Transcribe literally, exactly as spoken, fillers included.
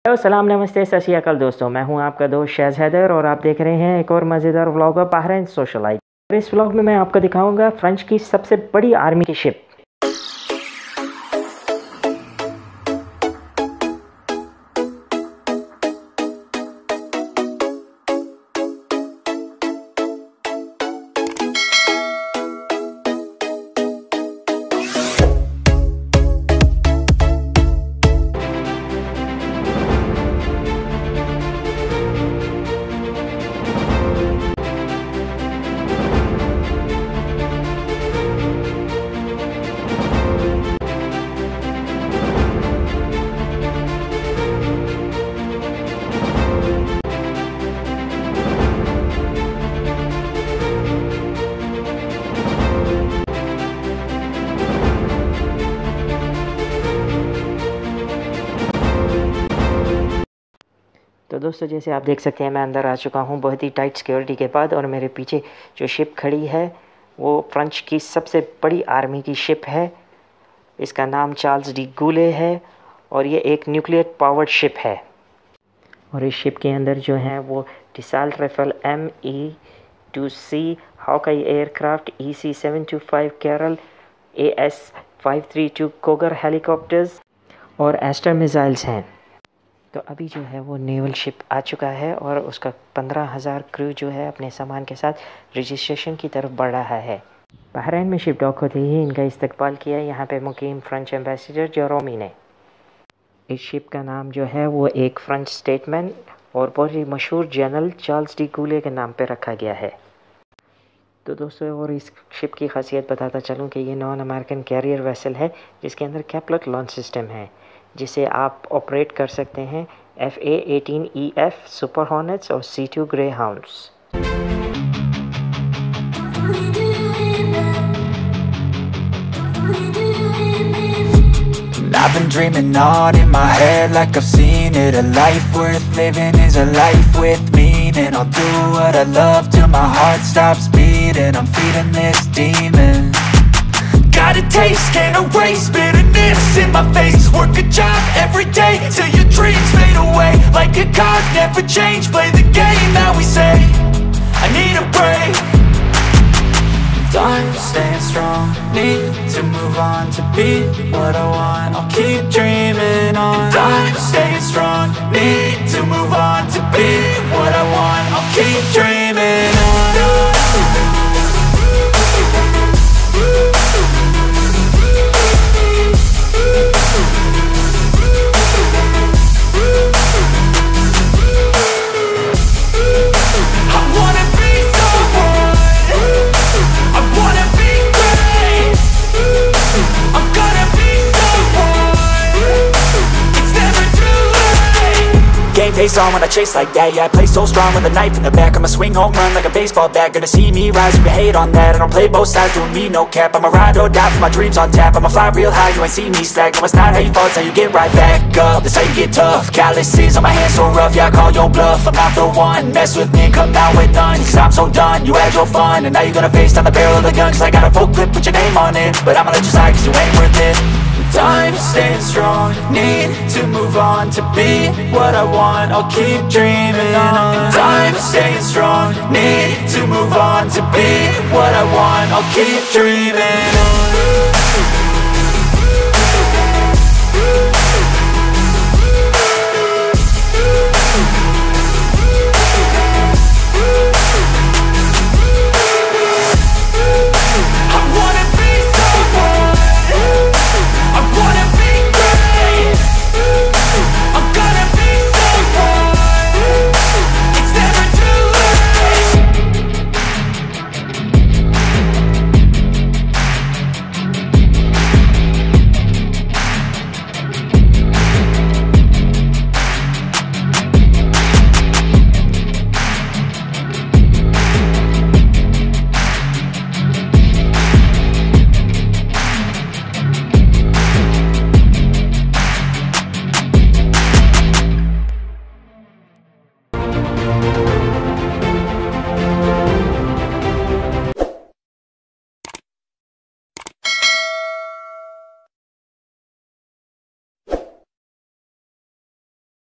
Hello सलाम नमस्ते सत श्री अकाल दोस्तों, मैं हूं आपका दोस्त शहज़ हैदर और आप देख रहे हैं एक और मज़ेदार व्लॉग ऑफ बहरीन सोशलाइट। इस व्लॉग में मैं आपको दिखाऊंगा फ्रेंच की सबसे बड़ी आर्मी की शिप। तो दोस्तों, जैसे आप देख सकते हैं मैं अंदर आ चुका हूं बहुत ही टाइट सिक्योरिटी के बाद, और मेरे पीछे जो शिप खड़ी है वो फ्रेंच की सबसे बड़ी आर्मी की शिप है। इसका नाम चार्ल्स डी गूले है और ये एक न्यूक्लियर पावर्ड शिप है। और इस शिप के अंदर जो है वो Dassault Rafale M E two C Hawkeye aircraft, E C seven two five Caracal, A S five three two Cougar helicopters और एस्टर मिसाइल्स हैं। तो अभी जो है वो नेवल शिप आ चुका है और उसका पंद्रह हज़ार क्रू जो है अपने सामान के साथ रजिस्ट्रेशन की तरफ बढ़ रहा है। बहरीन में शिप डॉक होते ही इनका इस्तकबाल किया यहाँ पे मुकीम फ्रेंच एम्बेसडर जेरोमी ने। इस शिप का नाम जो है वो एक फ्रेंच स्टेटमैन और बहुत ही मशहूर जनरल चार्ल्स डी गूले के नाम पे रखा गया है। तो दोस्तों, और इस शिप की खासियत बताता चलूँ कि ये नॉन अमेरिकन कैरियर वेसल है जिसके अंदर कैप्लट लॉन्च सिस्टम है जिसे आप ऑपरेट कर सकते हैं F A eighteen E F super hornets और C two Greyhounds. I've been dreaming on in my head like I've seen it. A life worth living is a life with meaning. I'll do what I love till my heart stops beating. I'm feeding this demon. Got a taste, can't erase bitterness in my face. Work a job every day till your dreams fade away. Like a card, never change, play the game that we say. I need a break. I'm staying strong, need to move on to be what I want. I'll keep dreaming on. I'm staying strong, need to move on to be what I want. I'll keep dreaming on. Game face on when I chase like that. Yeah, I play so strong with a knife in the back. I'ma swing home run like a baseball bat. Gonna see me rise, you can hate on that. I don't play both sides, doing me no cap. I'ma ride or die for my dreams on tap. I'ma fly real high, you ain't see me slack. No, it's not how you fall, it's how you get right back up. That's how you get tough. Calluses on my hands so rough, yeah, I call your bluff. I'm not the one, mess with me, come out with none. Cause I'm so done, you had your fun. And now you're gonna face down the barrel of the gun. Cause I got a full clip, put your name on it. But I'ma let you slide cause you ain't worth it. I'm staying strong, need to move on to be what I want. I'll keep dreaming on. I'm staying strong, need to move on to be what I want. I'll keep dreaming on.